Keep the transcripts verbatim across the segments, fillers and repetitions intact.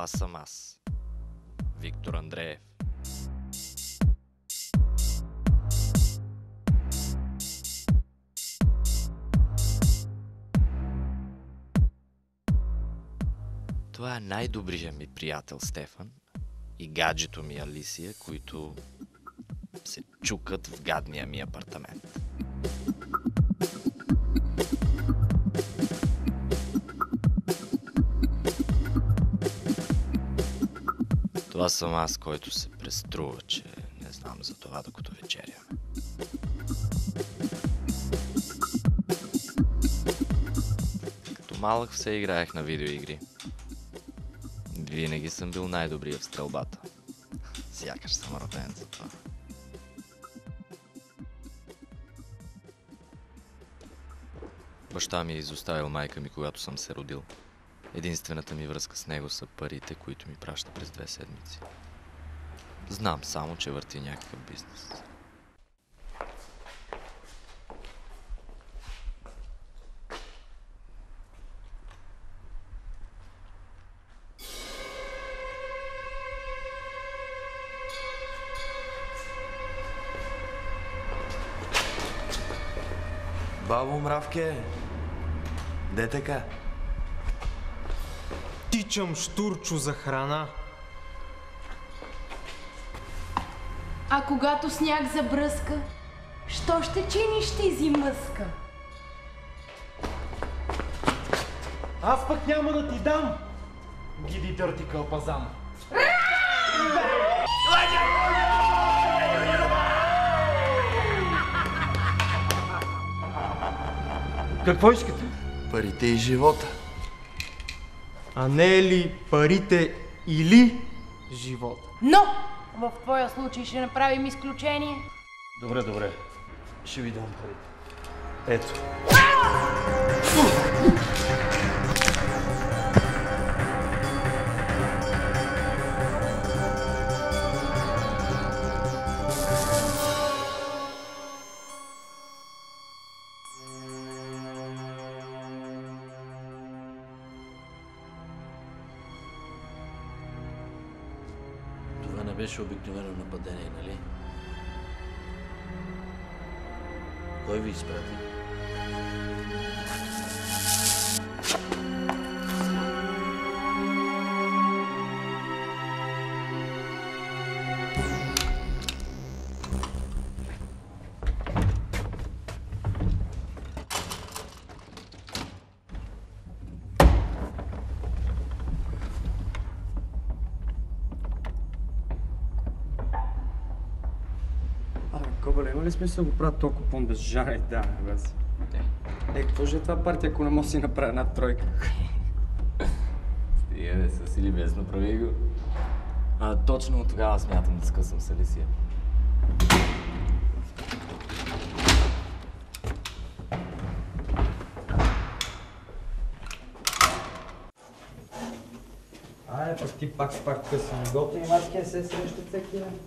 Това съм аз, Виктор Андреев. Това е най-добрият ми приятел Стефан и гаджето ми Алисия, които се чукат в гадния ми апартамент. Това съм аз, който се преструва, че не знам за това, докато вечеряме. Като малък все играех на видеоигри. Винаги съм бил най-добрия в стрелбата. Сякаш съм роден за това. Баща ми е изоставил майка ми, когато съм се родил. Единствената ми връзка с него са парите, които ми праща през две седмици. Знам само, че върти някакъв бизнес. Бабо Мравке, де така? Тичам штурчо за храна. А когато сняг забръска, що ще чиниш тези мъска? Аз пък няма да ти дам, гиди дърти кълпазан. Какво искате? Парите и живота. А не е ли парите или живота? Но в твоя случай ще направим изключение. Добре, добре. Ще ви дам парите. Ето. Това не беше обикновено нападение, нали? Кой ви изпрати? Кобале, има ли смисъл да го правят толкова по-безжарен? Да, бе. Е, какво ще е това партия, ако не може да си направя една тройка? Стига, бе, със или без, направи го. А точно от тогава смятам да скъсам с Алисия. Айде, пък ти пак с пак късен. Готови мачки се срещат всеки ден.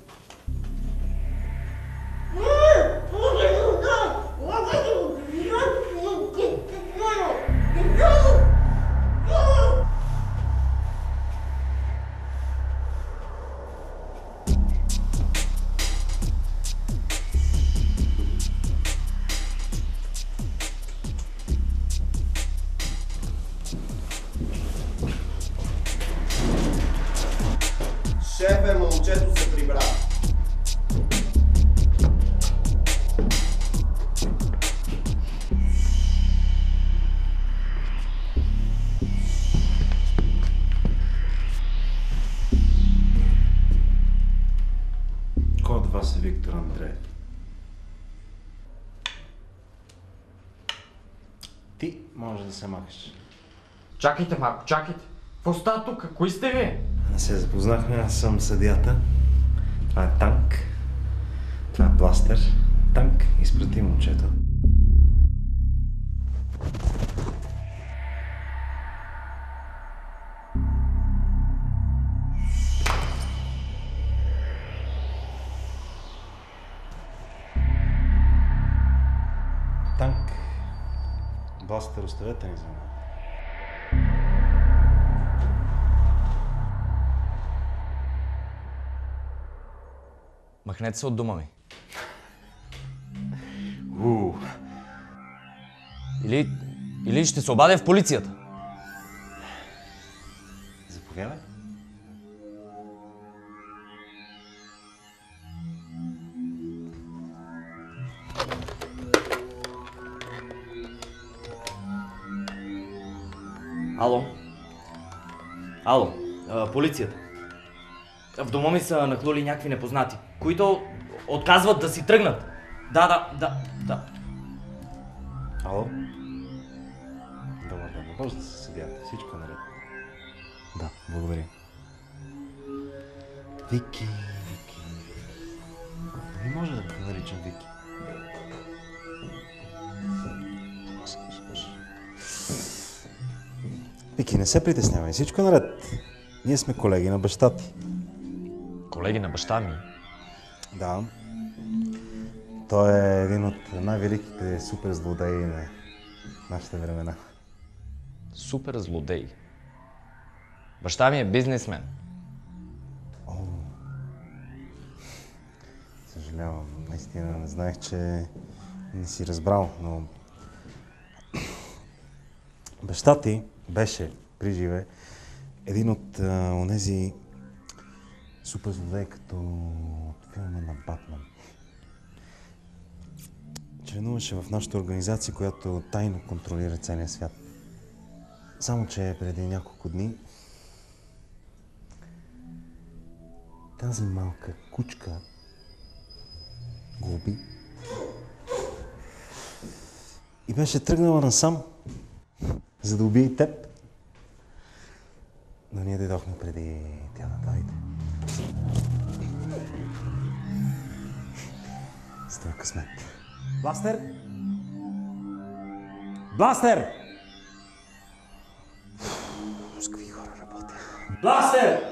Шефе, момчето се прибра. Кой от вас е Виктор Андреев? Ти може да се махаш. Чакайте малко, чакайте. Какво става тук? Кои сте ви? Се запознахме, аз съм съдията. Това е танк. Това е бластер. Танк, изпрати момчето. Танк. Бластер, оставете ни за мен. Махнете се от дома ми. У, Или, или ще се обадя в полицията. заповядай. Ало? Ало, а, полицията. В дома ми са нахлули някакви непознати, които отказват да си тръгнат. Да, да, да, да. Ало? Добър ден, може да се съдята. Всичко е наред. Да, благодаря. Вики, Вики. Не може да те наричам Вики. Вики, не се притеснявай, всичко е наред. Ние сме колеги на баща ти. Колеги на баща ми. Да. Той е един от най-великите супер злодеи на нашите времена. Супер злодей. Баща ми е бизнесмен. О, съжалявам, наистина не знаех, че не си разбрал, но баща ти беше при живе един от а, онези супер злодеи, като от филма на Батман. Членуваше в нашата организация, която тайно контролира целия свят. Само че преди няколко дни тази малка кучка го уби и беше тръгнала насам, за да убие и теб. Но ние дойдохме преди тя да дойде. С това късмет. Бластер! Бластер! С какви хора работя? Бластер!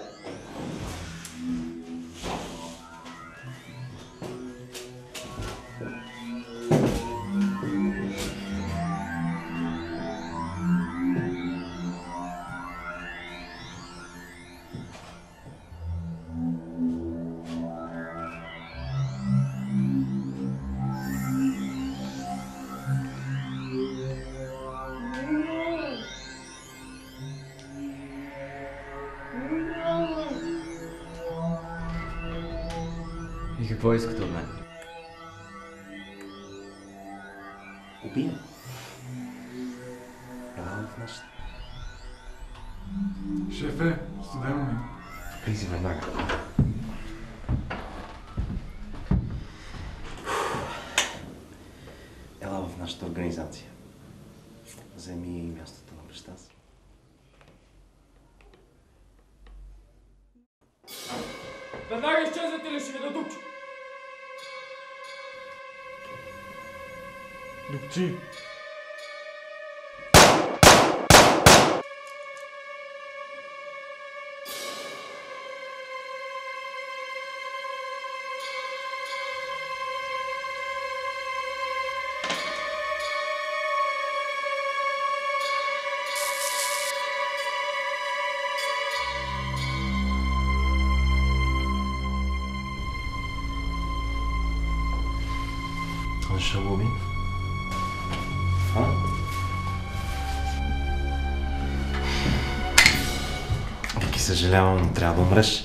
И какво искате от мен? Убия. Ела в нашата. Шефе, студено ми. Влизи веднага. Ела в нашата организация. Вземи мястото на баща си. Веднага изчезвате ли ще ви да дупча? Дупчи. Защо го уби? А? Вики, съжалявам, но трябва да умреш.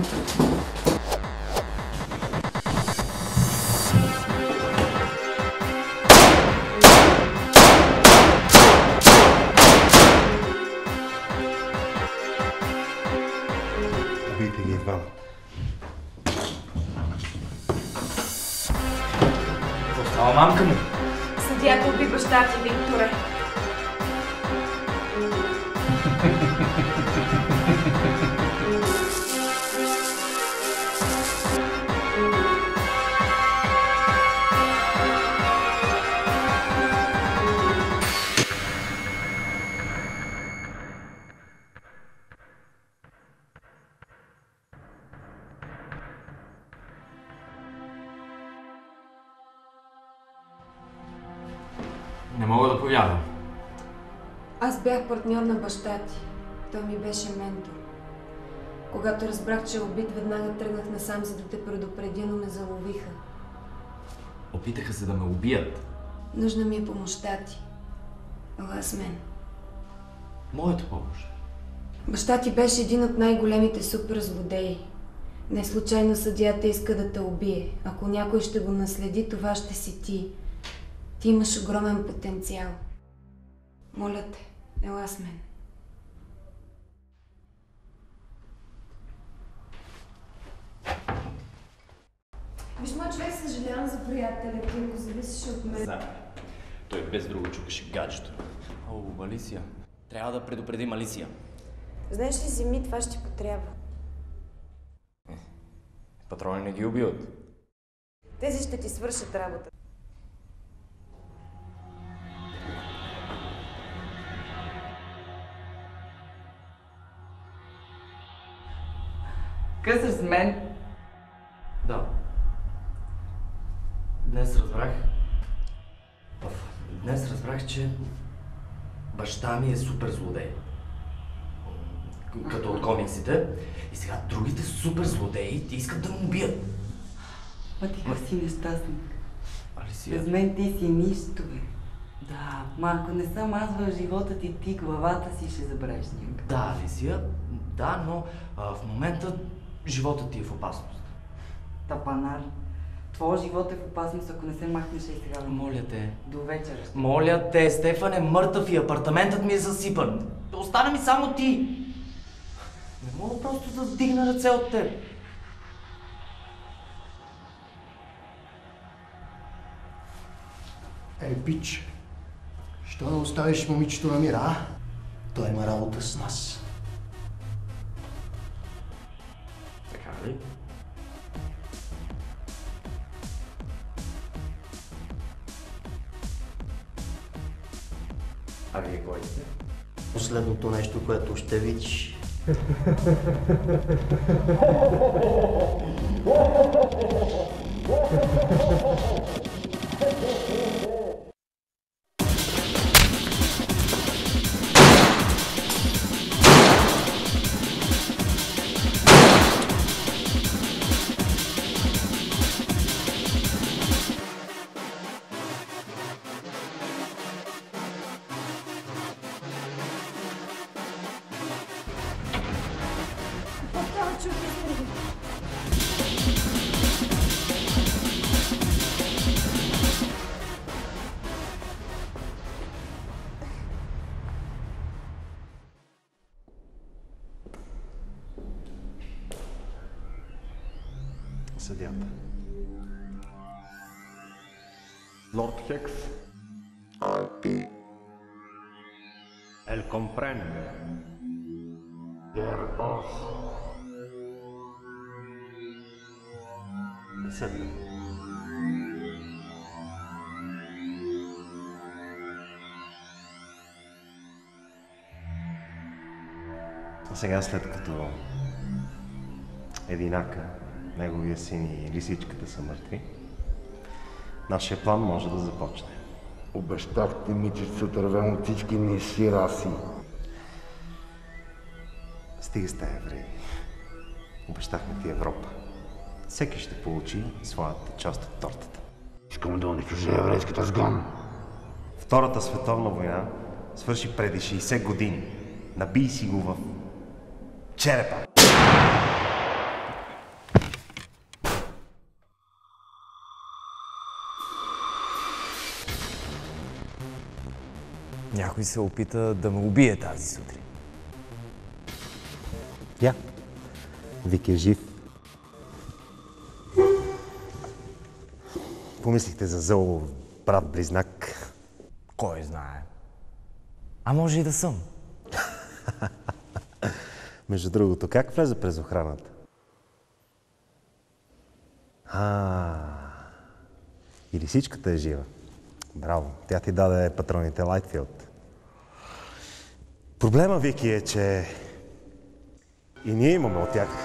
Убийте ги двама. Ама мамка му! Съдията уби баща ти, Викторе. Не мога да повярвам. Аз бях партньор на баща ти. Той ми беше ментор. Когато разбрах, че е убит, веднага тръгнах насам, за да те предупредя, но ме заловиха. Опитаха се да ме убият. Нужна ми е помощта ти. Ела с мен. Моята помощ. Баща ти беше един от най-големите суперзлодеи. Не случайно съдията иска да те убие. Ако някой ще го наследи, това ще си ти. Ти имаш огромен потенциал. Моля те, ела с мен. Виж, мой човек, съжалявам за приятеля ти, ако зависеше от мен. Знам. Той без друго чукаше гаджето. О, Алисия. Трябва да предупредим Алисия. Знаеш ли, земи, това ще ти потрябва. Патрони не ги убиват. Тези ще ти свършат работа. Късаш с мен? Да. Днес разбрах... Днес разбрах, че баща ми е супер злодей. Като от комиксите. И сега другите супер злодеи ти искат да му убият. Ма ти как си нещастник? Алисия... Без мен ти си нищо, бе. Да, ма ако не съм аз в живота ти, ти главата си ще забравиш някак. Да, Алисия, да, но а, в момента животът ти е в опасност. Тапанар, твоя живот е в опасност, ако не се махнеш и сега. Моля те. До вечера. Моля те, Стефан е мъртъв и апартаментът ми е засипан. Остана ми само ти. Не мога просто да вдигна ръце от теб. Ей, пич, що да оставиш момичето на мира, а? Той има работа с нас. Така ли? А вие кой сте? Последното нещо, което ще видиш. Съдята. Lord Hex. El comprende. Der os. Седна. А сега, след като Единака, неговия син и лисичката са мъртви, нашия план може да започне. Обещахте ми, че ще се отървем от всички ниши раси. Стига сте, евреи. Обещахме ти Европа. Всеки ще получи своята част от тортата. Искам да унищожа еврейската сгон. Втората световна война свърши преди шейсет години. Набий си го в черепа. Някой се опита да ме убие тази сутрин. Я. Вик е жив. Помислихте за зъл брат-близнак. Кой знае. А може и да съм. Между другото, как влезе през охраната? А, и лисичката е жива. Браво, тя ти даде патроните Лайтфилд. Проблема, Вики, е, че и ние имаме от тях.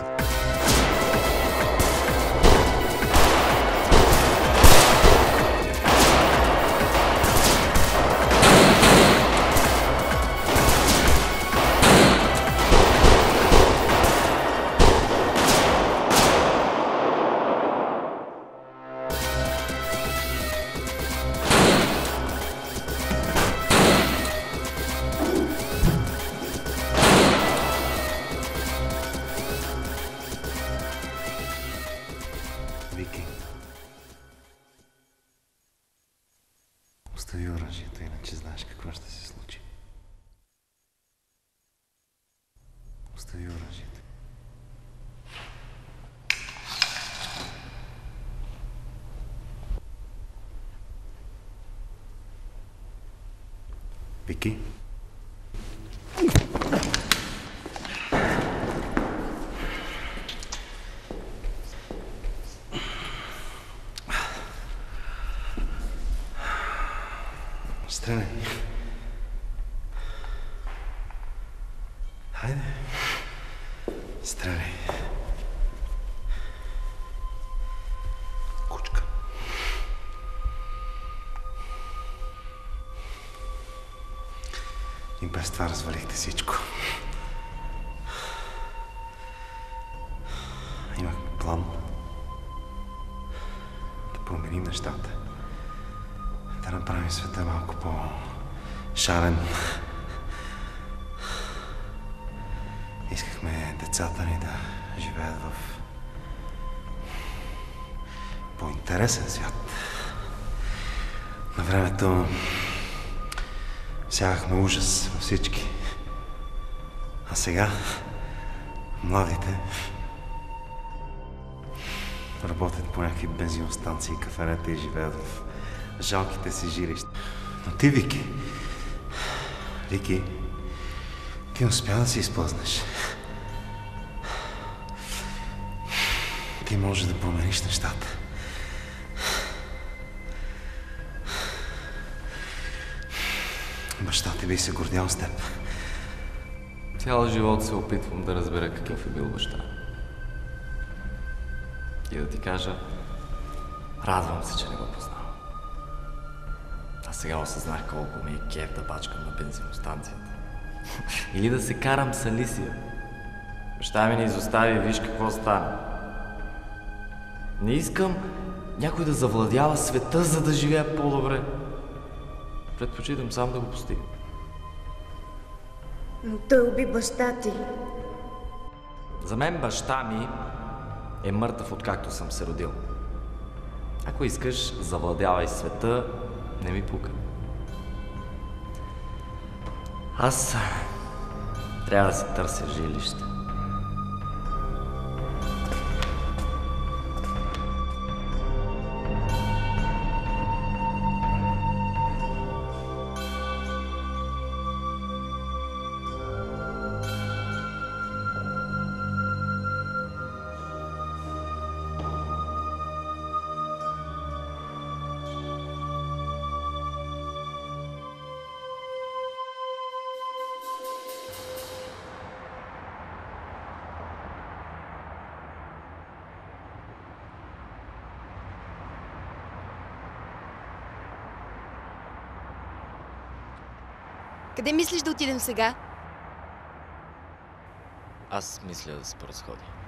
Остави оръжието, иначе знаеш какво ще се случи. Остави оръжието. Вики? Стреляй. Хайде. Стреляй. Кучка. И без това развалихте всичко. Имахме план да променим нещата. Да направим света малко по-шарен. Искахме децата ни да живеят в по-интересен свят. На времето сягахме ужас във всички. А сега младите работят по някакви бензиностанции, кафенета и живеят в жалките си жилища. Но ти, Вики, Вики, ти успя да се изплъзнеш. Ти можеш да промениш нещата. Баща ти би се гордял с теб. Цял живот се опитвам да разбера какъв е бил баща. И да ти кажа, радвам се, че не го познавам. А сега осъзнах колко ми е кеф да бачкам на бензиностанцията. Или да се карам с Алисия. Баща ми не изостави и виж какво стана. Не искам някой да завладява света, за да живея по-добре. Предпочитам сам да го постигна. Но той уби баща ти. За мен баща ми е мъртъв, откакто съм се родил. Ако искаш, завладявай света, не ми пука. Аз трябва да си търся жилище. Къде мислиш да отидем сега? Аз мисля да се поразходя.